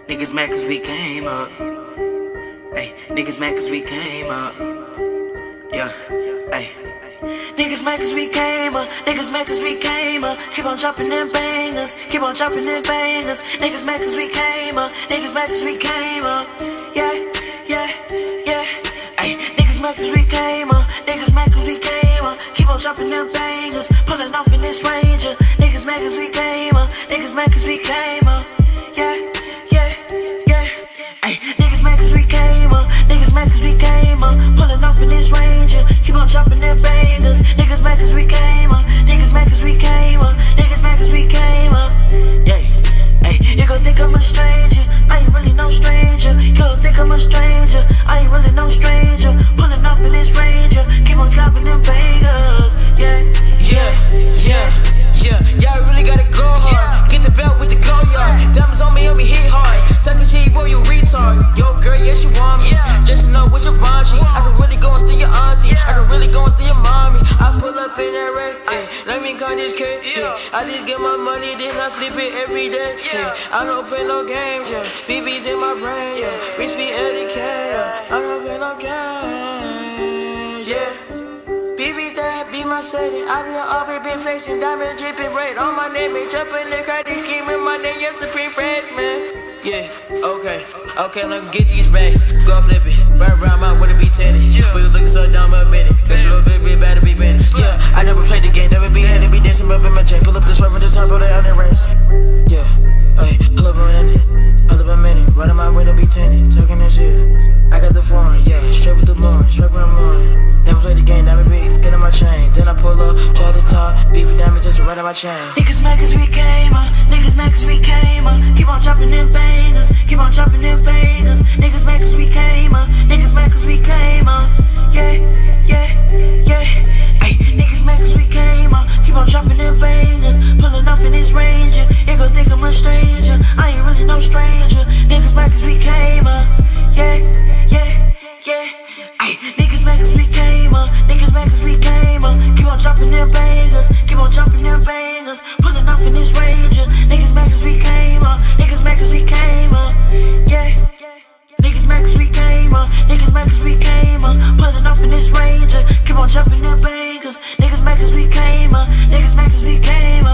Niggas mad cause we came up. Ay, niggas mad cause we came up. Yeah, ay. Niggas mad cause we came up. Niggas mad cause we came up. Keep on dropping them bangers. Keep on dropping them bangers. Niggas mad cause we came up. Niggas mad cause we came up. Yeah, yeah, yeah. Ay, niggas mad cause we came up. Niggas mad cause we came up. Keep on dropping them bangers. Pulling off in this Ranger. Niggas mad cause we came up. Niggas mad cause we came up. Yeah, yeah, yeah. Ay, niggas mad cause we came up. Niggas mad cause we came up. Pulling off in this Ranger. Keep on dropping them bangers. Niggas mad cause we came up. Niggas mad cause we came up. Niggas mad cause we came up. Yeah. Ay, you gon' think I'm a stranger. I ain't really no stranger. You gon' think I'm a stranger. I ain't really no stranger. Pulling off in this Ranger. Keep on dropping them bangers. Yeah, yeah, yeah, yeah. Y'all really gotta go hard. Get the belt with the go yard. Diamonds on me, hit hard. Suckin' shit, boy, you retard. Yo, girl, yes, you want me. Just to know what you're raunchy. I can really go and steal your auntie. I can really go and steal your mommy. I pull up in that red. Let me count this cake. I just get my money, then I flip it every day. I don't play no games, BB's in my brain, Reach me Eddie K, I don't play no games, BB that be my setting. I been flexing, diamond dripping red on my name, and jumping the crazy scheming my name, Supreme Freshman. Yeah, okay, let me get these bags, go flip it, right around my wanna be tennis. We was looking so dumb a minute, bitch, a little bit better be bent. Yeah, I never played the game, never be handed, be dancing up in my chain, pull up this rubber, the top of the other race. Yeah, hey, pull up a minute, right on my window be tinted, talking that shit. I got the foreign, straight with the Lauren, straight where I'm on. Never play the game, diamond beat, hit on my chain. Then I pull up, try to talk, beef with diamonds, that's right on my chain. Niggas mad cause we came up, niggas mad cause we came up. Keep on dropping them bangers, keep on dropping them bangers. Niggas mad cause we came up, niggas mad cause we came up. Yeah, yeah, yeah. Ay, niggas mad cause we came up, keep on dropping them bangers. Pulling off in this Ranger, you gon' think I'm a stranger. I ain't really no stranger. Niggas mad cause we came up. Yeah, yeah, yeah. Ay, niggas mad cause we came up. Niggas mad cause we came up. Keep on dropping them bangers. Keep on dropping them bangers. Pulling off in this Ranger. Niggas mad cause we came up. Niggas mad cause we came up. Yeah. Niggas mad cause we came up. Niggas mad cause we came up. Pulling off in this Ranger. Keep on dropping them bangers. Niggas mad cause we came up. Niggas mad cause we came up.